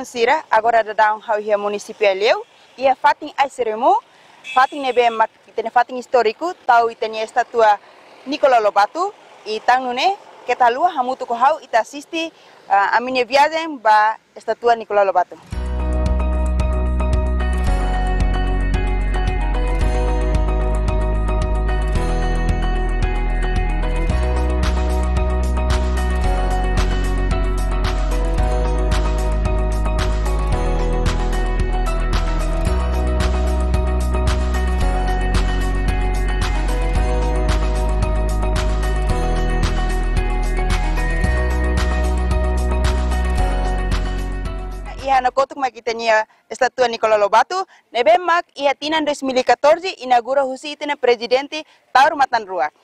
belum sira agora da down how here município Leu ia fatin ai seremo fatin nebe mak itene fatin histórico tau itene estatua Nicola Lobato e tangune kita lua hamutu ko hau ita assisti a minha viagem ba estatua Nicola Lobato. Na kotuk makitanya estatua Nicola Lobato, nebe mak ia tinan 2014 inaugura husi itena presidente Taur Matan Ruak.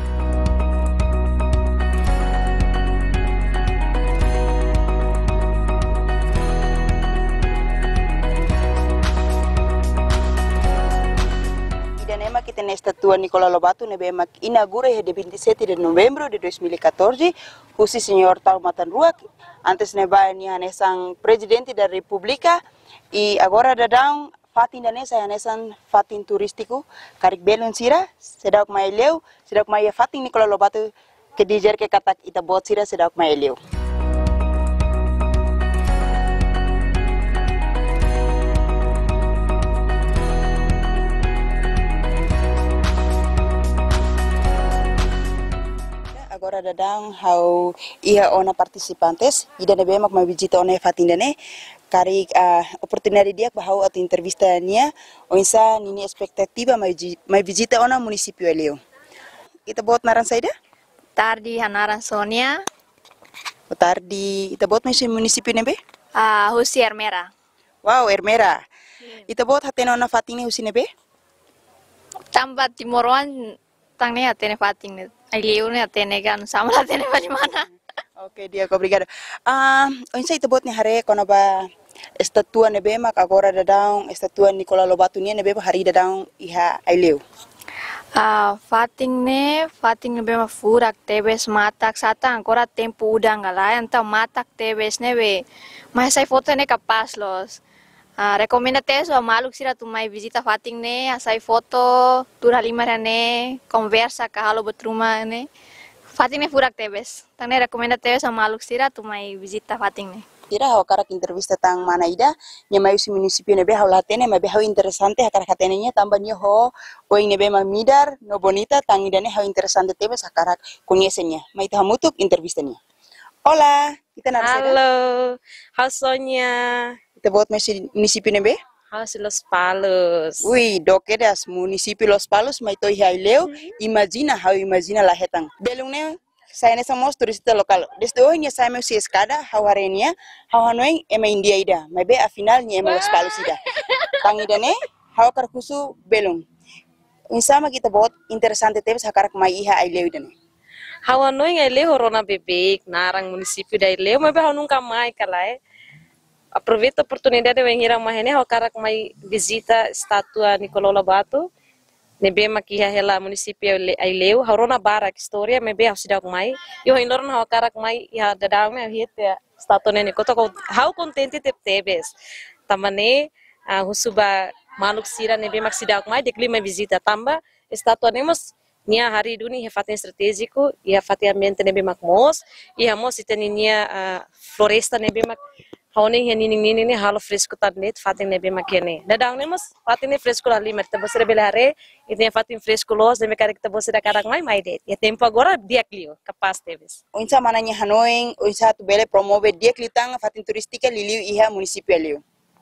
Nema kita na estatua Nicola Lobato nebe mak inaugura de 27 de novembro de 2014 husi senhor Taur Matan Ruak antes neba ni hanesang presidente da República e agora dadang fatin danesa hanesan fatin turistiku karik belun sira sedak mai leu sedak mai fatin Nicola Lobato ke dijer ke katak ita bot sira sedak mai leu. Agora dadang how ia ona participantes ida nebe mak mai visita ona fatindane kari oportunidade dia bahau at entrevista nia onsa nini expectativa mai visita ona município Leu. Ita bot naran saida? Tardi hanaran Sonia. Tardi ita bot mai município nebe? Husi Ermera. Wow, Ermera. Ita bot hatena ona fatine husi nebe? Tambat Timoruan tangnya atene fating Leu ne atene kan sama atene bagaimana? Oke, dia obrigado. Onsa ita bot ni hare kono ba estatua nebe mak agora dadang estatua Nicola Lobato ni nebe hari dadang iha Leu. Fating nebe ma furak tebes matak sata ancora tempo udang galai anta matak tebes nebe mas sai foto ne kapas los. Recomenda teso maluk sira tu mai visita fating ne asai foto tur halima ne conversa ka halo betruma ne fating ne furak tebes tane recomenda teso maluk sira tu mai visita fating ne tira hawa karak entrevista tang mana ida nya mai usi municipio nebe haula tene mai hau interesante hakar hatene nya tambah nya ho oing nebe ma midar no bonita tang ida ne hau interesante tebes hakarak kunyesenya mai ta hamutuk entrevista nya. Hola, kita naraseda. Halo, how's Sonia? Kita buat masih municipio nebe? How's Los Palos? Ui, doke das municipio Los Palos mai toi Leu. Imagina la hetang. Belung ne saya ne somos turista lokal. Desde hoy nya saya mau si escada hau harenia, hau hanoing ema India ida. Mai be a final nya ema Los Palos ida. Tang ida ne hau kar khusu belung. Insama kita buat interesante tebes hakarak mai iha Leu ida ne. Hawa noing Leu horona bebek narang município da Leu, mas eu nunca mais calai. Aproveita a oportunidade de vir a Mahene, ao cara que mai visita estátua Nicola Lobato, nebe makia hela município Leu, horona bara história, nebe ao cidade mai, e o indor ao cara que mai ia dadang me hite estátua Nicola, tô how contente tebes, tamane husuba maluk sira nebe mak cidade mai dekli mai visita tamba estátua nemos nia hari duni hefaten estratégico e hefaten ambiente nebe mak mos e hamos itania floresta nebe mak hauning nining ni halo fresco tabnet fatin nebe makene dadang nemos fatin ne fresco ali merta bosere belare itne fatin fresco los nebe kare kita bosere karang mai det e tempo agora dia clio capaz teves onsa mananya hanoing onsa tu bele promove dia klitang fatin turistika liliu iha municipio Leu.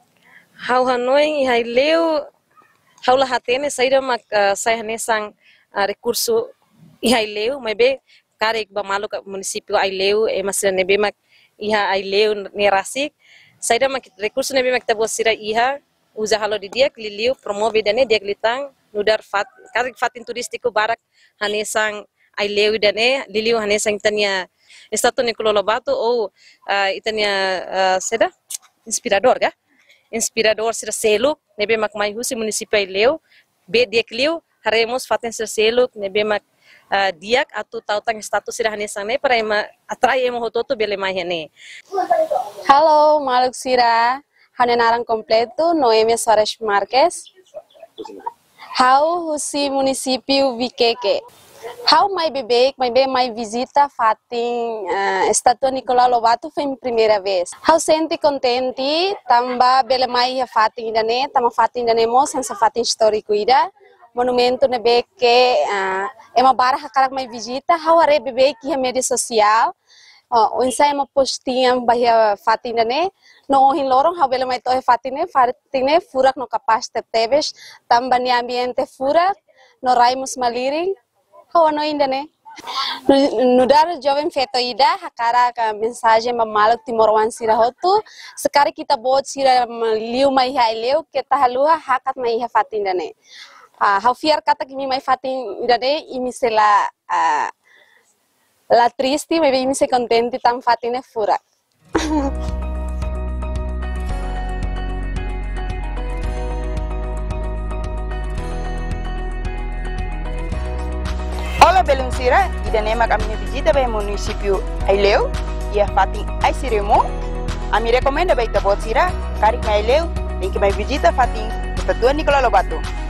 Hau hanoing iha Leu haula hatene saida mak sai hanesang recurso iha Leu mai be karek ba maluk municipio Leu e masira nebe mak iha Leu nerasik saida mak recurso nebe mak tabo sira iha uza halo di dia liliu promove dane dia glitang nudar karek fatin turistiku barak hanesang Leu dane liliu hanesang tania estatua Nicola Lobato ou itania seda inspirador ga inspirador sira seluk nebe mak mai husi municipio Leu be dia kliu haremos fatin sira seluk nebe mak diak atau tahu tang status sirah ne sangne para ema atrai emo hototo bele mai hene. Halo, Maluk Sira, Hanenarang completo, Noemia Soares Marques. How husi município Viqueque. How mai bebek, mai visita fating Estátua Nicolau Lobato foi minha primeira vez. How senti contente, tamba bele mai fating idane, tama fating idane mo sensa fating histórico ida. Monumento ne beke ema barra hakarak mai visita, how are bebek ki media social. Unsa ema postinha bahia fating idane, no hin lorong how bele mai tohe fating ne furak no kapas tebes, tamba ni ambiente furak, no raimus maliring. How ano indane? Nudar jovem feto ida hakara ka mensagem mamaluk timorwan sira hotu sekali kita bot sira liu mai haileu kita halua hakat mai ha fatin dane how fiar kata kimi mai fatin dane imisela la tristi me imi se contenti tam fatine fura. Olá, Belum Sira, ida nema kami visita be município Aileu, ia fatin ai siremo. Ami recomenda be ita bot Sira, karik mai Aileu, em que mai visita fatin Estatua Nicolau Lobato.